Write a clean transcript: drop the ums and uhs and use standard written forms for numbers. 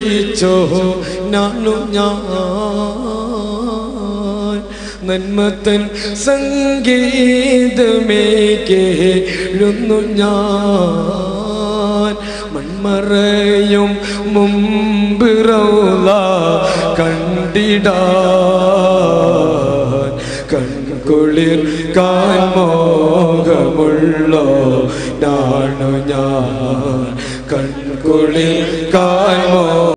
വിളിച്ചോ നാനു ഞാൻ നന്മത്തൻ സംഗീതമേ കേഴുന്നു ഞാൻ മൺമറയും മുമ്പ് റൗള കണ്ടിടാൻ കൺകുളിർ കാൻമോഹമുള്ളോ നാണു ഞാൻ കൺകുളിർ കാൻമോ